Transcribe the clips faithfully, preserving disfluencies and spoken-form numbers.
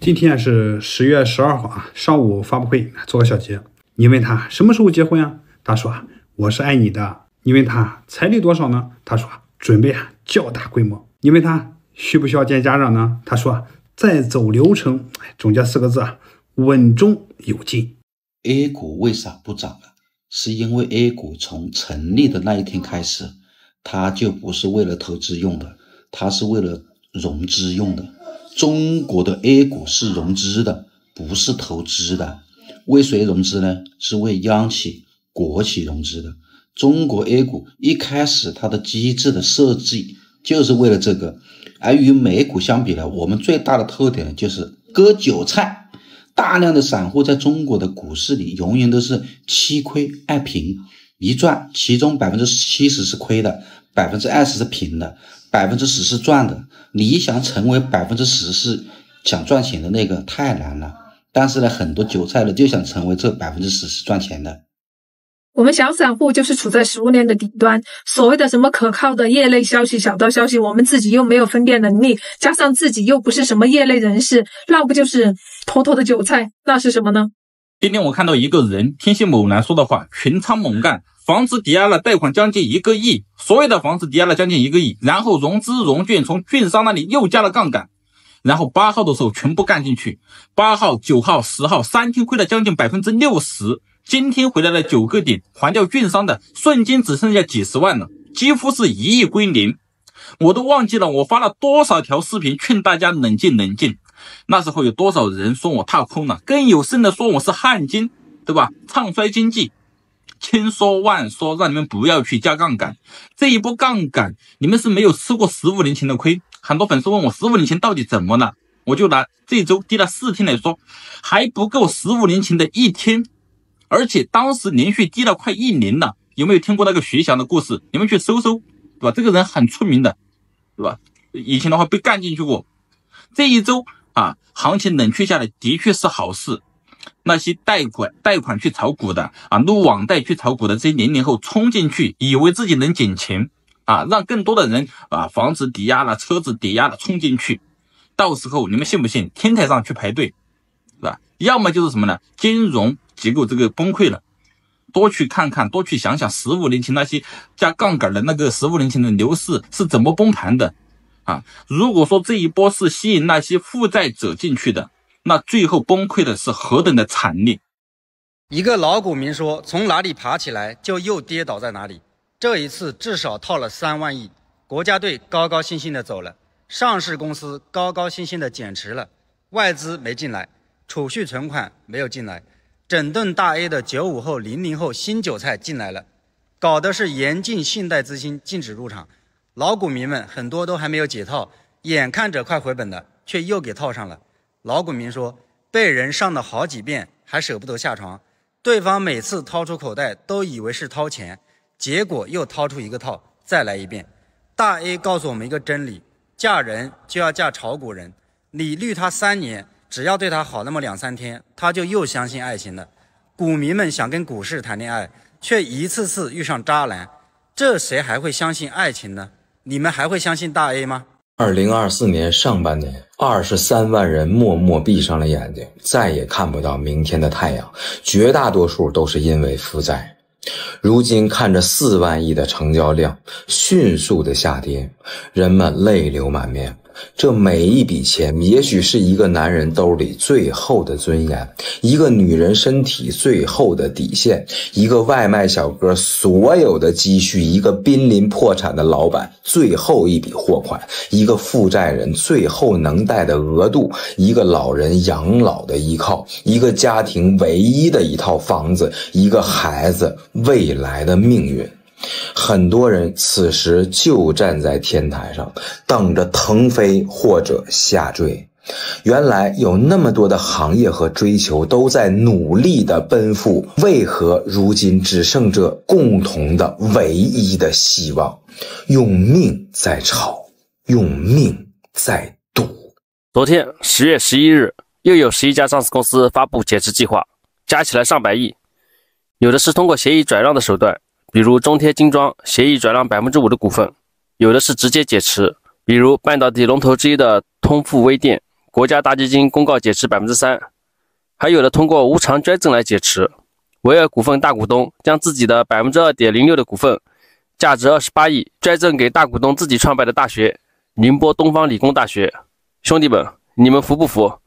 今天是十月十二号啊，上午发布会做个小结。你问他什么时候结婚啊？他说我是爱你的。你问他彩礼多少呢？他说准备啊较大规模。你问他需不需要见家长呢？他说再走流程。总结四个字啊，稳中有进。 A 股为啥不涨了？是因为 A 股从成立的那一天开始，它就不是为了投资用的，它是为了融资用的。中国的 A 股是融资的，不是投资的。为谁融资呢？是为央企、国企融资的。中国 A 股一开始它的机制的设计就是为了这个，而与美股相比呢，我们最大的特点就是割韭菜。大量的散户在中国的股市里永远都是七亏二平，一赚其中 百分之七十 是亏的， 百分之二十 是平的， 百分之十 是赚的。你想成为 百分之十 是想赚钱的那个太难了，但是呢，很多韭菜的就想成为这 百分之十 是赚钱的。 我们小散户就是处在食物链的底端，所谓的什么可靠的业内消息、小道消息，我们自己又没有分辨能力，加上自己又不是什么业内人士，那不就是妥妥的韭菜？那是什么呢？ 今天我看到一个人听信某男说的话，群仓猛干，房子抵押了贷款将近一个亿，所有的房子抵押了将近一个亿，然后融资融券从券商那里又加了杠杆，然后八号的时候全部干进去，八号、九号、十号三天亏了将近 百分之六十。今天回来了九个点，还掉券商的，瞬间只剩下几十万了，几乎是一亿归零。我都忘记了我发了多少条视频劝大家冷静冷静，那时候有多少人说我踏空了，更有甚的说我是汉奸，对吧？唱衰经济，千说万说让你们不要去加杠杆。这一波杠杆你们是没有吃过十五年前的亏。很多粉丝问我十五年前到底怎么了，我就拿这周跌了四天来说，还不够十五年前的一天，而且当时连续跌了快一年了。有没有听过那个徐翔的故事？你们去搜搜，对吧？这个人很出名的，对吧？以前的话被干进去过。这一周啊，行情冷却下来的确是好事。那些贷款贷款去炒股的啊，撸网贷去炒股的这些零零后冲进去，以为自己能捡钱啊，让更多的人啊，房子抵押了，车子抵押了，冲进去。到时候你们信不信？天台上去排队，是吧？要么就是什么呢？金融结构这个崩溃了。多去看看，多去想想十五年前那些加杠杆的那个十五年前的牛市是怎么崩盘的啊！如果说这一波是吸引那些负债者进去的，那最后崩溃的是何等的惨烈。 一个老股民说，从哪里爬起来就又跌倒在哪里。这一次至少套了三万亿，国家队高高兴兴的走了，上市公司高高兴兴的减持了，外资没进来，储蓄存款没有进来，整顿大 A 的九五后、零零后新韭菜进来了，搞的是严禁信贷资金禁止入场。老股民们很多都还没有解套，眼看着快回本了，却又给套上了。老股民说，被人上了好几遍还舍不得下床，对方每次掏出口袋都以为是掏钱，结果又掏出一个套，再来一遍。大 A 告诉我们一个真理，嫁人就要嫁炒股人，你绿他三年，只要对他好那么两三天，他就又相信爱情了。股民们想跟股市谈恋爱，却一次次遇上渣男，这谁还会相信爱情呢？你们还会相信大 A 吗？ 二零二四年上半年，二十三万人默默闭上了眼睛，再也看不到明天的太阳，绝大多数都是因为负债。如今看着四万亿的成交量迅速的下跌，人们泪流满面。这每一笔钱也许是一个男人兜里最后的尊严，一个女人身体最后的底线，一个外卖小哥所有的积蓄，一个濒临破产的老板最后一笔货款，一个负债人最后能贷的额度，一个老人养老的依靠，一个家庭唯一的一套房子，一个孩子未来的命运。很多人此时就站在天台上，等着腾飞或者下坠。原来有那么多的行业和追求都在努力的奔赴，为何如今只剩这共同的唯一的希望？用命在炒，用命在赌。 昨天十月十一日，又有十一家上市公司发布减持计划，加起来上百亿，有的是通过协议转让的手段，比如中天精装协议转让 百分之五 的股份，有的是直接减持，比如半导体龙头之一的通富微电国家大基金公告减持 百分之三， 还有的通过无偿捐赠来减持。维尔股份大股东将自己的 百分之二点零六 的股份，价值二十八亿捐赠给大股东自己创办的大学宁波东方理工大学。兄弟们，你们服不服？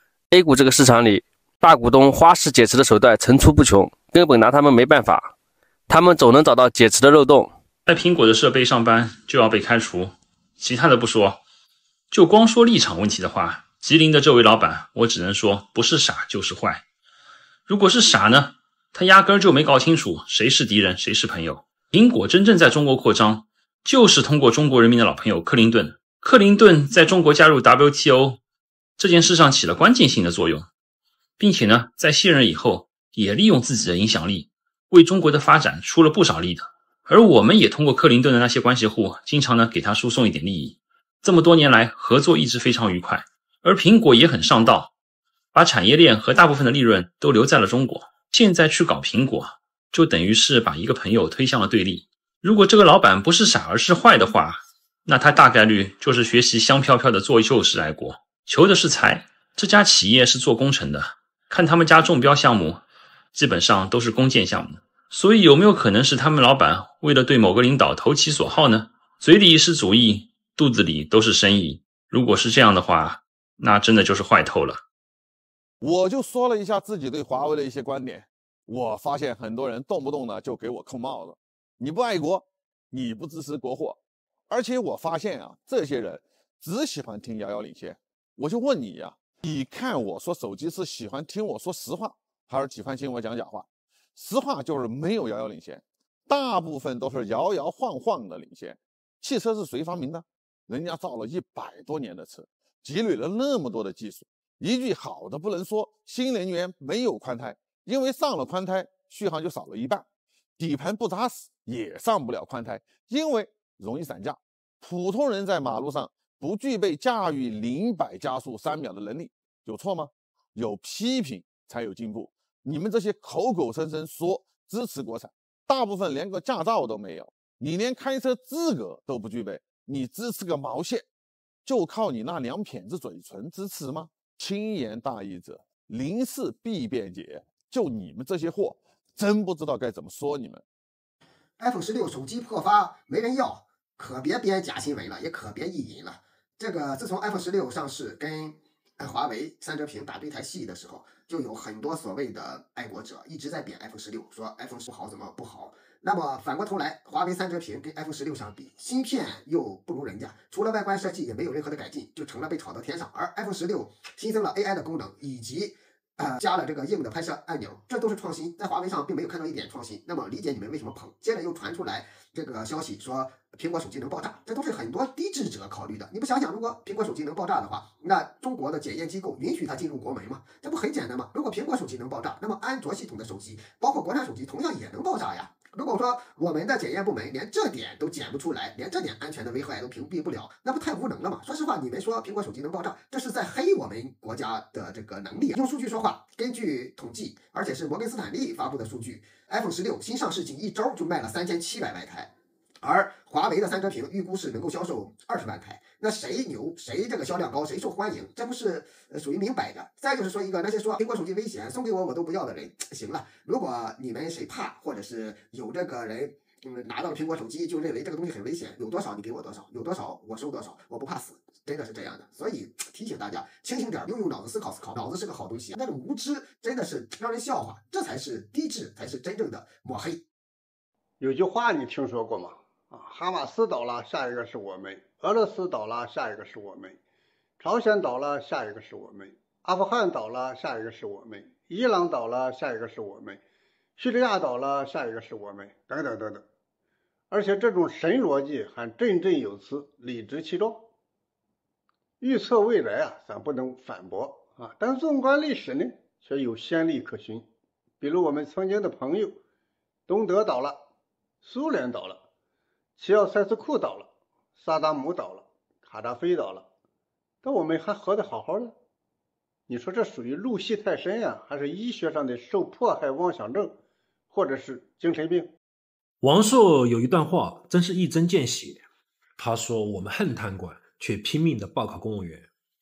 A 股这个市场里，大股东花式减持的手段层出不穷，根本拿他们没办法。他们总能找到减持的漏洞。 在苹果的设备上班就要被开除，其他的不说，就光说立场问题的话，吉林的这位老板，我只能说不是傻就是坏。如果是傻呢，他压根儿就没搞清楚谁是敌人谁是朋友。苹果真正在中国扩张，就是通过中国人民的老朋友克林顿。克林顿在中国加入 W T O 这件事上起了关键性的作用，并且呢，在卸任以后也利用自己的影响力为中国的发展出了不少力的。而我们也通过克林顿的那些关系户，经常呢给他输送一点利益。这么多年来合作一直非常愉快，而苹果也很上道，把产业链和大部分的利润都留在了中国。现在去搞苹果，就等于是把一个朋友推向了对立。如果这个老板不是傻而是坏的话，那他大概率就是学习香飘飘的做就是爱国，求的是财。这家企业是做工程的，看他们家中标项目基本上都是公建项目，所以有没有可能是他们老板为了对某个领导投其所好呢？嘴里是主义，肚子里都是生意。如果是这样的话，那真的就是坏透了。 我就说了一下自己对华为的一些观点，我发现很多人动不动呢就给我扣帽子，你不爱国，你不支持国货。而且我发现啊，这些人只喜欢听遥遥领先。我就问你呀、啊，你看我说手机是喜欢听我说实话，还是喜欢听我讲假话？实话就是没有遥遥领先，大部分都是摇摇晃晃的领先。汽车是谁发明的？人家造了一百多年的车，积累了那么多的技术。一句好的不能说，新能源没有宽胎，因为上了宽胎，续航就少了一半。底盘不扎实也上不了宽胎，因为容易散架。普通人在马路上不具备驾驭零百加速三秒的能力，有错吗？有批评才有进步。你们这些口口声声说支持国产，大部分连个驾照都没有，你连开车资格都不具备，你支持个毛线？就靠你那两撇子嘴唇支持吗？轻言大义者，临事必辩解。就你们这些货，真不知道该怎么说你们。 iPhone 十六手机破发没人要，可别编假新闻了，也可别意淫了。这个自从 iPhone 十六上市跟华为三折屏打对台戏的时候，就有很多所谓的爱国者一直在贬 iPhone 十六，说 iPhone 不好怎么不好。那么反过头来，华为三折屏跟 iPhone 十六相比，芯片又不如人家，除了外观设计也没有任何的改进，就成了被炒到天上。而 iPhone 十六新增了 A I 的功能，以及呃，加了这个硬的拍摄按钮，这都是创新，在华为上并没有看到一点创新。那么理解你们为什么捧。接着又传出来这个消息说苹果手机能爆炸，这都是很多低智者考虑的。你不想想，如果苹果手机能爆炸的话，那中国的检验机构允许它进入国门吗？这不很简单吗？如果苹果手机能爆炸，那么安卓系统的手机，包括国产手机，同样也能爆炸呀。如果说我们的检验部门连这点都检不出来，连这点安全的危害都屏蔽不了，那不太无能了吗？说实话，你们说苹果手机能爆炸，这是在黑我们国家的这个能力啊。用数据说话，根据统计，而且是摩根斯坦利发布的数据 ，iPhone 十六新上市仅一周就卖了三千七百万台，而华为的三折屏预估是能够销售二十万台。那谁牛，谁这个销量高，谁受欢迎，这不是属于明摆着。再就是说一个那些说苹果手机危险，送给我我都不要的人，行了，如果你们谁怕，或者是有这个人嗯拿到了苹果手机就认为这个东西很危险，有多少你给我多少，有多少我收多少，我不怕死，真的是这样的。所以提醒大家清醒点，用用脑子思考思考，脑子是个好东西，那种无知真的是让人笑话，这才是低智，才是真正的抹黑。 有句话你听说过吗？啊，哈马斯倒了，下一个是我们；俄罗斯倒了，下一个是我们；朝鲜倒了，下一个是我们；阿富汗倒了，下一个是我们；伊朗倒了，下一个是我们；叙利亚倒了，下一个是我们，等等等等。而且这种神逻辑还振振有词，理直气壮。预测未来啊，咱不能反驳啊，但纵观历史呢，却有先例可循。比如我们曾经的朋友，东德倒了，苏联倒了，齐奥塞斯库倒了，萨达姆倒了，卡扎菲倒了，但我们还活得好好的。你说这属于入戏太深呀、啊，还是医学上的受迫害妄想症，或者是精神病？ 王朔有一段话真是一针见血，他说我们恨贪官，却拼命的报考公务员。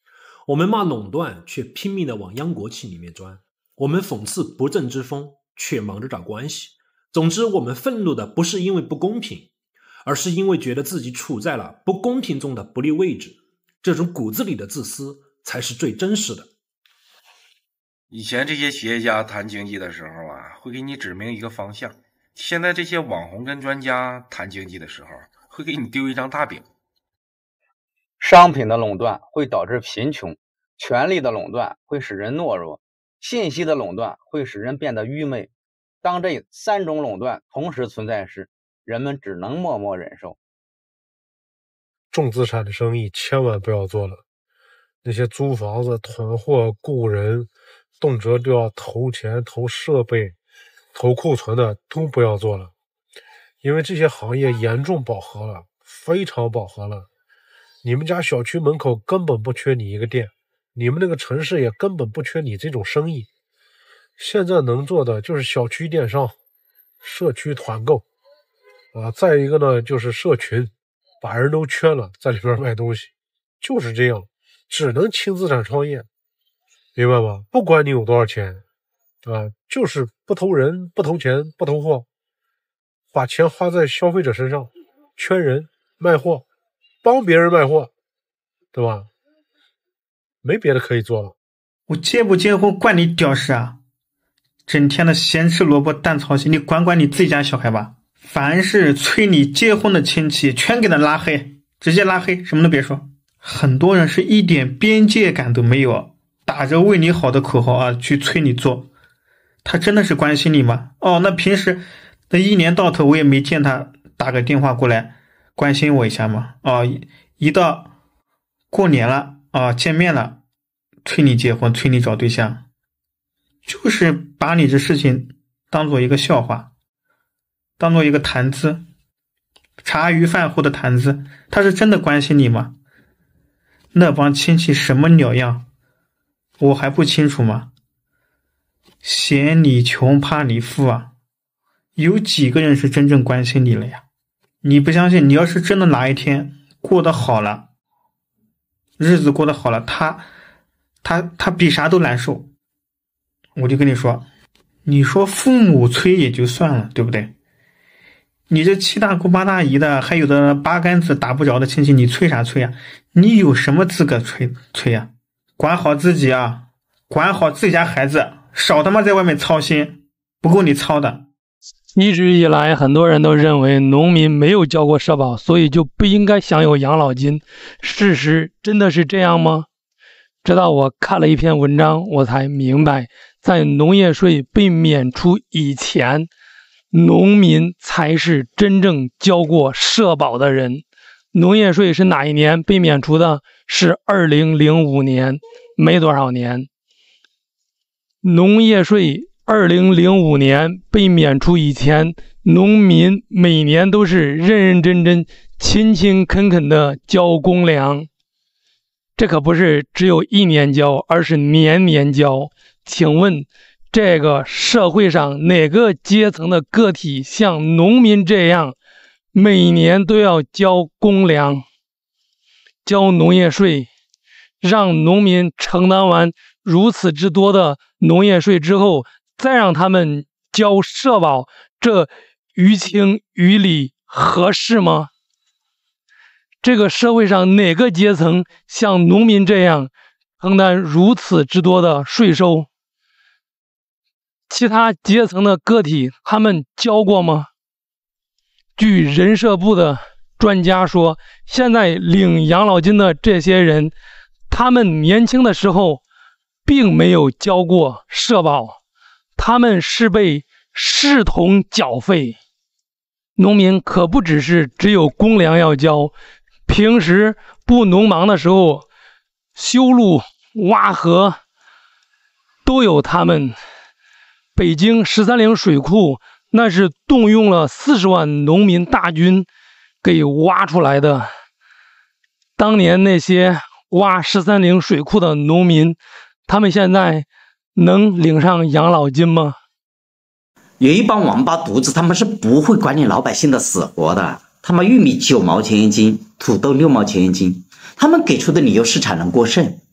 我们骂垄断，却拼命地往央国企里面钻；我们讽刺不正之风，却忙着找关系。总之，我们愤怒的不是因为不公平，而是因为觉得自己处在了不公平中的不利位置。这种骨子里的自私才是最真实的。 以前这些企业家谈经济的时候啊，会给你指明一个方向；现在这些网红跟专家谈经济的时候，会给你丢一张大饼。 商品的垄断会导致贫穷，权力的垄断会使人懦弱，信息的垄断会使人变得愚昧。当这三种垄断同时存在时，人们只能默默忍受。 重资产的生意千万不要做了，那些租房子、囤货、雇人，动辄就要投钱、投设备、投库存的，都不要做了，因为这些行业严重饱和了，非常饱和了。你们家小区门口根本不缺你一个店，你们那个城市也根本不缺你这种生意。现在能做的就是小区电商、社区团购啊，再一个呢就是社群，把人都圈了，在里边卖东西，就是这样，只能轻资产创业，明白吗？不管你有多少钱啊，就是不投人、不投钱、不投货，把钱花在消费者身上，圈人、卖货，帮别人卖货，对吧？没别的可以做了。 我结不结婚关你屌事啊！整天的咸吃萝卜淡操心，你管管你自己家小孩吧。凡是催你结婚的亲戚，全给他拉黑，直接拉黑，什么都别说。很多人是一点边界感都没有，打着为你好的口号啊，去催你做。他真的是关心你吗？哦，那平时那一年到头我也没见他打个电话过来关心我一下吗？哦，一到过年了啊，见面了，催你结婚，催你找对象。就是把你这事情当做一个笑话，当做一个谈资，茶余饭后的谈资。他是真的关心你吗？那帮亲戚什么鸟样，我还不清楚吗？嫌你穷怕你富啊，有几个人是真正关心你了呀？你不相信，你要是真的哪一天过得好了，日子过得好了，他他他比啥都难受。我就跟你说，你说父母催也就算了，对不对？你这七大姑八大姨的，还有的八竿子打不着的亲戚，你催啥催啊？你有什么资格催催啊？管好自己啊，管好自己家孩子，少他妈在外面操心，不够你操的。 一直以来，很多人都认为农民没有交过社保，所以就不应该享有养老金。事实真的是这样吗？直到我看了一篇文章，我才明白，在农业税被免除以前，农民才是真正交过社保的人。农业税是哪一年被免除的？是二零零五年，没多少年。农业税二零零五年被免除以前，农民每年都是认认真真、勤勤恳恳的交公粮。这可不是只有一年交，而是年年交。请问，这个社会上哪个阶层的个体像农民这样，每年都要交公粮、交农业税，让农民承担完如此之多的农业税之后，再让他们交社保，这于情于理合适吗？这个社会上哪个阶层像农民这样承担如此之多的税收？其他阶层的个体他们交过吗？据人社部的专家说，现在领养老金的这些人，他们年轻的时候并没有交过社保，他们是被视同缴费。农民可不只是只有公粮要交，平时不农忙的时候，修路、挖河都有他们。北京十三陵水库那是动用了四十万农民大军给挖出来的。当年那些挖十三陵水库的农民，他们现在能领上养老金吗？ 有一帮王八犊子，他们是不会管你老百姓的死活的。他们玉米九毛钱一斤，土豆六毛钱一斤，他们给出的理由是产能过剩。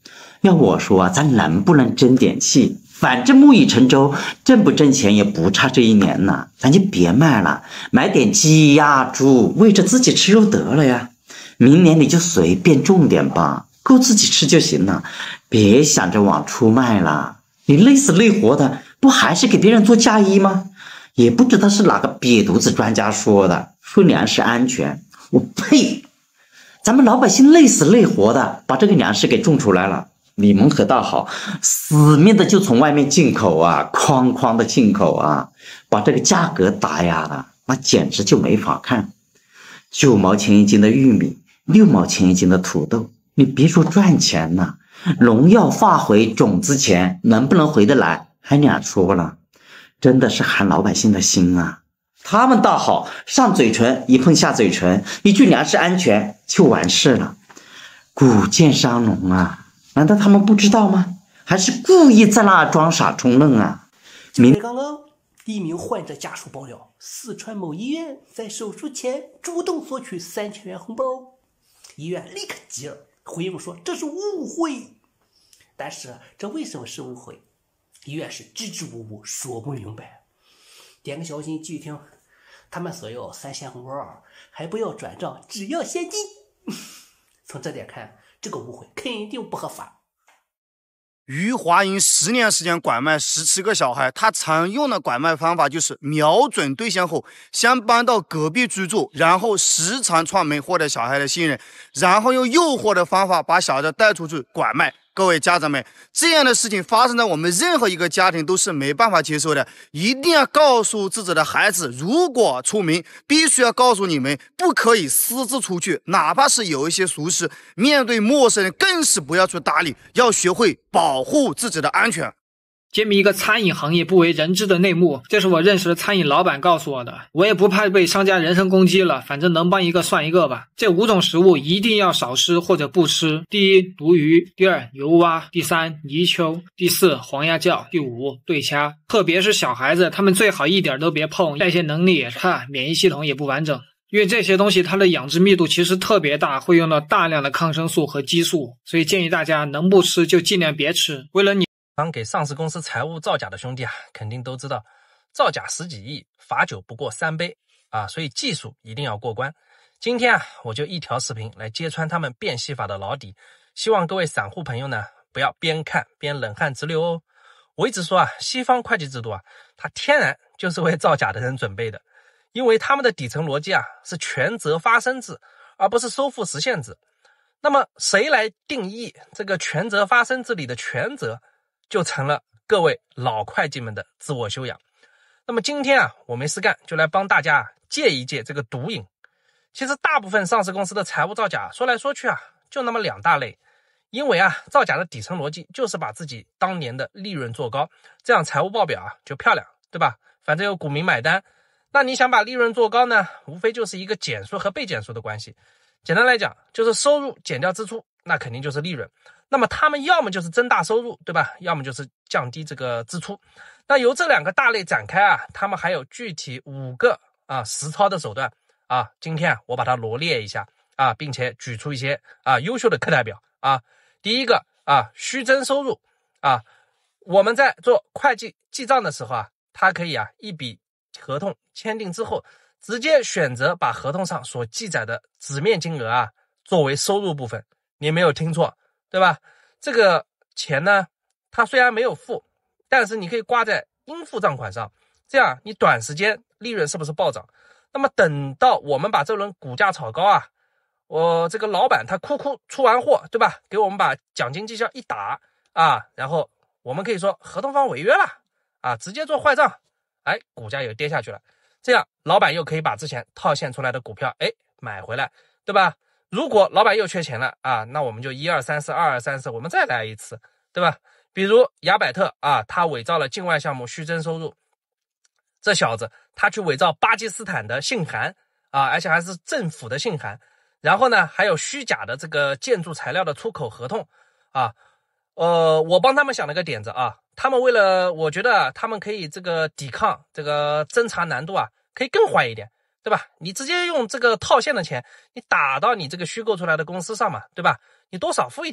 要我说啊，咱能不能争点气？反正木已成舟，挣不挣钱也不差这一年呢，咱就别卖了，买点鸡鸭猪，喂着自己吃就得了呀。明年你就随便种点吧，够自己吃就行了，别想着往出卖了。你累死累活的，不还是给别人做嫁衣吗？也不知道是哪个瘪犊子专家说的，说粮食安全，我呸！咱们老百姓累死累活的把这个粮食给种出来了，你们可倒好，死命的就从外面进口啊，哐哐的进口啊，把这个价格打压了，那简直就没法看。九毛钱一斤的玉米，六毛钱一斤的土豆，你别说赚钱了，农药发回种子钱能不能回得来还两说了，真的是寒老百姓的心啊。他们倒好，上嘴唇一碰下嘴唇，一句粮食安全就完事了。谷贱伤农啊，难道他们不知道吗？还是故意在那装傻充愣啊？ 就在刚刚，一名患者家属爆料，四川某医院在手术前主动索取三千元红包，医院立刻急了，回应说这是误会。但是这为什么是误会？医院是支支吾吾，说不明白。点个小心继续听，他们所有三千红包还不要转账，只要现金。从这点看，这个误会肯定不合法。 于华英十年时间拐卖十七个小孩，他常用的拐卖方法就是瞄准对象后，先搬到隔壁居住，然后时常串门获得小孩的信任，然后用诱惑的方法把小孩带出去拐卖。各位家长们，这样的事情发生在我们任何一个家庭都是没办法接受的，一定要告诉自己的孩子，如果出门必须要告诉你们，不可以私自出去，哪怕是有一些俗事，面对陌生人更是不要去搭理，要学会保护自己的安全。 揭秘一个餐饮行业不为人知的内幕，这是我认识的餐饮老板告诉我的。我也不怕被商家人身攻击了，反正能帮一个算一个吧。这五种食物一定要少吃或者不吃。第一，鲈鱼；第二，油蛙；第三，泥鳅；第四，黄鸭叫；第五，对掐。特别是小孩子，他们最好一点都别碰，代谢能力也差，免疫系统也不完整。因为这些东西它的养殖密度其实特别大，会用到大量的抗生素和激素，所以建议大家能不吃就尽量别吃。为了你当给上市公司财务造假的兄弟啊，肯定都知道，造假十几亿，罚酒不过三杯啊，所以技术一定要过关。今天啊，我就一条视频来揭穿他们变戏法的老底，希望各位散户朋友呢，不要边看边冷汗直流哦。我一直说啊，西方会计制度啊，它天然就是为造假的人准备的，因为他们的底层逻辑啊是权责发生制，而不是收付实现制。那么谁来定义这个权责发生制里的权责，就成了各位老会计们的自我修养。那么今天啊，我没事干，就来帮大家戒一戒这个毒瘾。其实大部分上市公司的财务造假，说来说去啊，就那么两大类。因为啊，造假的底层逻辑就是把自己当年的利润做高，这样财务报表啊就漂亮，对吧？反正有股民买单。那你想把利润做高呢，无非就是一个减数和被减数的关系。简单来讲，就是收入减掉支出，那肯定就是利润。那么他们要么就是增大收入，对吧？要么就是降低这个支出。那由这两个大类展开啊，他们还有具体五个啊实操的手段啊。今天啊，我把它罗列一下啊，并且举出一些啊优秀的课代表啊。第一个啊，虚增收入啊，我们在做会计记账的时候啊，它可以啊一笔合同签订之后，直接选择把合同上所记载的纸面金额啊作为收入部分。你没有听错。对吧？这个钱呢，它虽然没有付，但是你可以挂在应付账款上，这样你短时间利润是不是暴涨？那么等到我们把这轮股价炒高啊，我这个老板他哭哭出完货，对吧？给我们把奖金绩效一打啊，然后我们可以说合同方违约了啊，直接做坏账，哎，股价又跌下去了，这样老板又可以把之前套现出来的股票哎买回来，对吧？如果老板又缺钱了啊，那我们就一二三四二二三四，我们再来一次，对吧？比如雅百特啊，他伪造了境外项目虚增收入，这小子他去伪造巴基斯坦的信函啊，而且还是政府的信函，然后呢还有虚假的这个建筑材料的出口合同啊，呃，我帮他们想了个点子啊，他们为了我觉得他们可以这个抵抗这个侦查难度啊，可以更坏一点。对吧？你直接用这个套现的钱，你打到你这个虚构出来的公司上嘛，对吧？你多少付一点，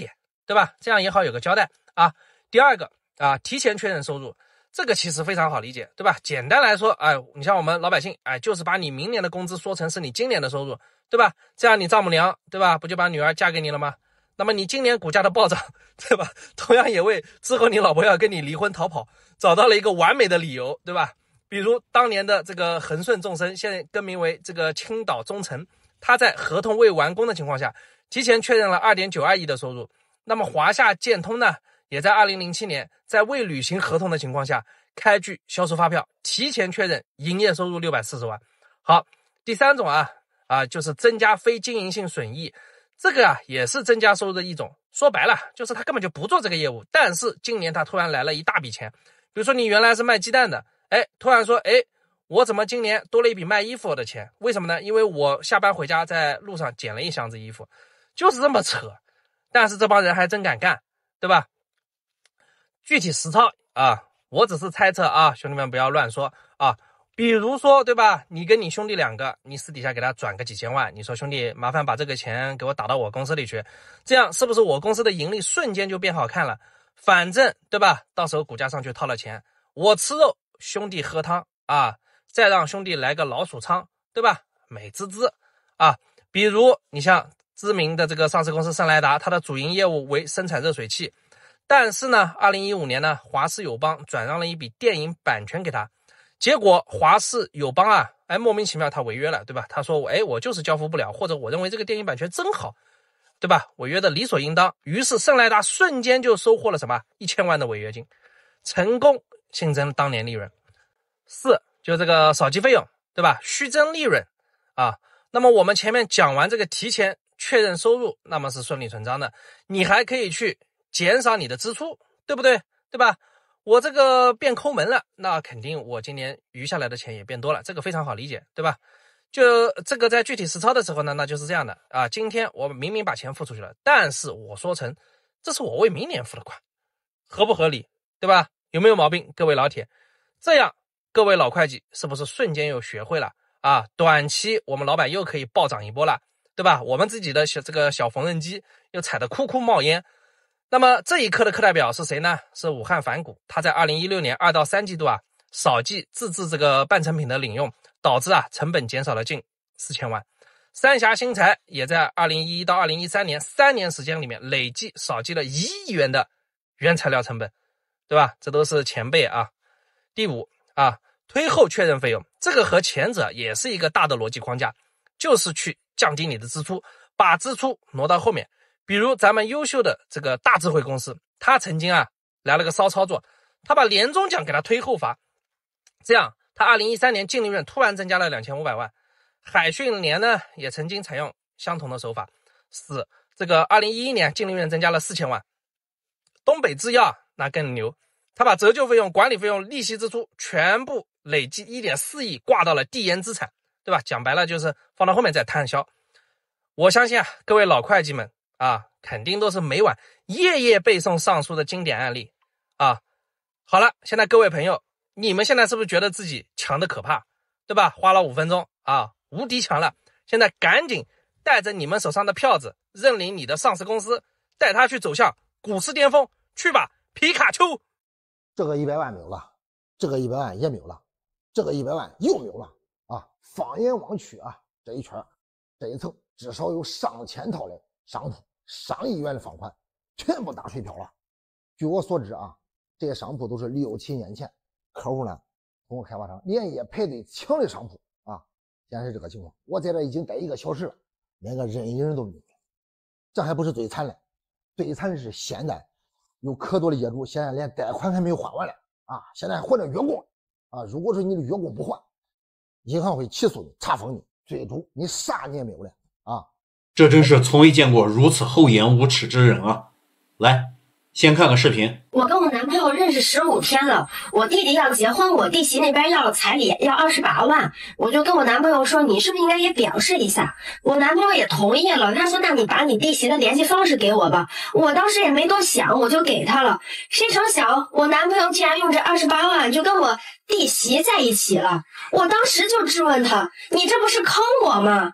对吧？这样也好有个交代啊。第二个啊，提前确认收入，这个其实非常好理解，对吧？简单来说，哎，你像我们老百姓，哎，就是把你明年的工资说成是你今年的收入，对吧？这样你丈母娘，对吧？不就把女儿嫁给你了吗？那么你今年股价的暴涨，对吧？同样也为之后你老婆要跟你离婚逃跑找到了一个完美的理由，对吧？比如当年的这个恒顺众生，现在更名为这个青岛中诚，他在合同未完工的情况下，提前确认了 二点九二亿的收入。那么华夏建通呢，也在二零零七年在未履行合同的情况下，开具销售发票，提前确认营业收入六百四十万。好，第三种啊啊就是增加非经营性损益。这个啊也是增加收入的一种，说白了就是他根本就不做这个业务，但是今年他突然来了一大笔钱。比如说你原来是卖鸡蛋的，哎，突然说，哎，我怎么今年多了一笔卖衣服的钱？为什么呢？因为我下班回家在路上捡了一箱子衣服，就是这么扯。但是这帮人还真敢干，对吧？具体实操啊，我只是猜测啊，兄弟们不要乱说啊。比如说，对吧？你跟你兄弟两个，你私底下给他转个几千万，你说兄弟，麻烦把这个钱给我打到我公司里去，这样是不是我公司的盈利瞬间就变好看了？反正对吧？到时候股价上去套了钱，我吃肉，兄弟喝汤啊，再让兄弟来个老鼠仓，对吧？美滋滋啊！比如你像知名的这个上市公司圣莱达，它的主营业务为生产热水器，但是呢，二零一五年呢，华视友邦转让了一笔电影版权给他。结果华视友邦啊，哎，莫名其妙他违约了，对吧？他说，哎，我就是交付不了，或者我认为这个电影版权真好，对吧？违约的理所应当。于是圣莱达瞬间就收获了什么一千万的违约金，成功新增当年利润。四，就这个扫机费用，对吧？虚增利润啊。那么我们前面讲完这个提前确认收入，那么是顺理成章的，你还可以去减少你的支出，对不对？对吧？我这个变抠门了，那肯定我今年余下来的钱也变多了，这个非常好理解，对吧？就这个在具体实操的时候呢，那就是这样的啊。今天我明明把钱付出去了，但是我说成这是我为明年付的款，合不合理，对吧？有没有毛病？各位老铁，这样各位老会计是不是瞬间又学会了啊？短期我们老板又可以暴涨一波了，对吧？我们自己的小这个小缝纫机又踩得哭哭冒烟。那么这一课的课代表是谁呢？是武汉凡谷，他在二零一六年二到三季度啊，少计自制这个半成品的领用，导致啊成本减少了近四千万。三峡新材也在二零一一到二零一三年三年时间里面累计少计了一亿元的原材料成本，对吧？这都是前辈啊。第五啊，推后确认费用，这个和前者也是一个大的逻辑框架，就是去降低你的支出，把支出挪到后面。比如咱们优秀的这个大智慧公司，他曾经啊来了个骚操作，他把年终奖给他推后发，这样他二零一三年净利润突然增加了两千五百万。海迅联呢也曾经采用相同的手法，是这个二零一一年净利润增加了四千万。东北制药那更牛，他把折旧费用、管理费用、利息支出全部累计 一点四亿挂到了递延资产，对吧？讲白了就是放到后面再摊销。我相信啊，各位老会计们啊，肯定都是每晚夜夜背诵上述的经典案例啊。好了，现在各位朋友，你们现在是不是觉得自己强的可怕，对吧？花了五分钟啊，无敌强了。现在赶紧带着你们手上的票子，认领你的上市公司，带他去走向股市巅峰，去吧，皮卡丘！ 这个一百万没有了，这个一百万也没有了，这个一百万又没有了啊！放眼望去啊，这一圈这一层至少有上千套的商铺。上亿元的房款全部打水漂了。据我所知啊，这些商铺都是六七年前客户呢通过开发商连夜排队抢的商铺啊。现在是这个情况，我在这已经待一个小时了，连个认银人都没有。这还不是最惨的，最惨的是现在有可多的业主现在连贷款还没有还完了啊，现在还还着月供啊。如果说你的月供不还，银行会起诉你，查封你，最终你啥你也没有了啊。 这真是从未见过如此厚颜无耻之人啊！来，先看个视频。 我跟我男朋友认识十五天了，我弟弟要结婚，我弟媳那边要彩礼，要二十八万，我就跟我男朋友说，你是不是应该也表示一下？我男朋友也同意了，他说那你把你弟媳的联系方式给我吧。我当时也没多想，我就给他了。谁成想我男朋友竟然用这二十八万就跟我弟媳在一起了。我当时就质问他，你这不是坑我吗？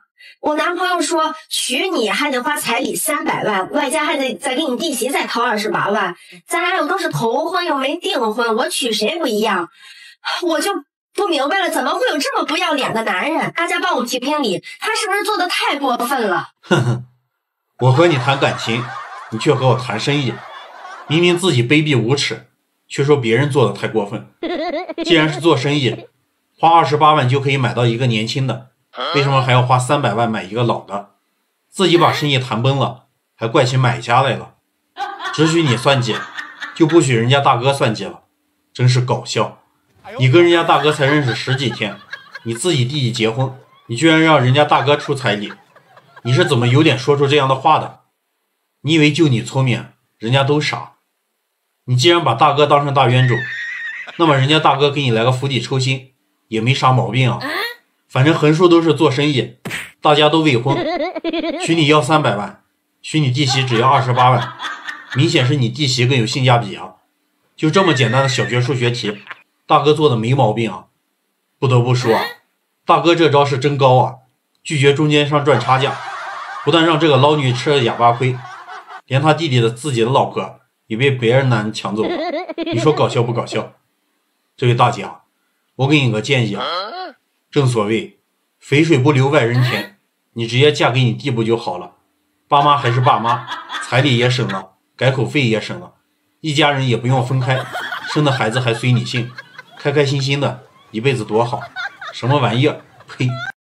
我男朋友说娶你还得花彩礼三百万，外加还得再给你弟媳再掏二十八万，咱俩又都是头婚又没订婚，我娶谁不一样？我就不明白了，怎么会有这么不要脸的男人？大家帮我评评理，他是不是做的太过分了？ 哼哼，我和你谈感情，你却和我谈生意，明明自己卑鄙无耻，却说别人做的太过分。既然是做生意，花二十八万就可以买到一个年轻的，为什么还要花三百万买一个老的？自己把生意谈崩了，还怪起买家来了。只许你算计，就不许人家大哥算计了，真是搞笑。你跟人家大哥才认识十几天，你自己弟弟结婚，你居然让人家大哥出彩礼，你是怎么有脸说出这样的话的？你以为就你聪明，人家都傻？你既然把大哥当成大冤种，那么人家大哥给你来个釜底抽薪也没啥毛病啊。反正横竖都是做生意，大家都未婚，许你要三百万，许你弟媳只要二十八万，明显是你弟媳更有性价比啊。就这么简单的小学数学题，大哥做的没毛病啊。不得不说，大哥这招是真高啊，拒绝中间商赚差价，不但让这个捞女吃了哑巴亏，连他弟弟的自己的老婆也被别人男人抢走了。你说搞笑不搞笑？这位大姐啊，我给你个建议啊，正所谓肥水不流外人田，你直接嫁给你弟不就好了？爸妈还是爸妈，彩礼也省了，改口费也省了，一家人也不用分开，生的孩子还随你姓，开开心心的一辈子多好。什么玩意儿？呸！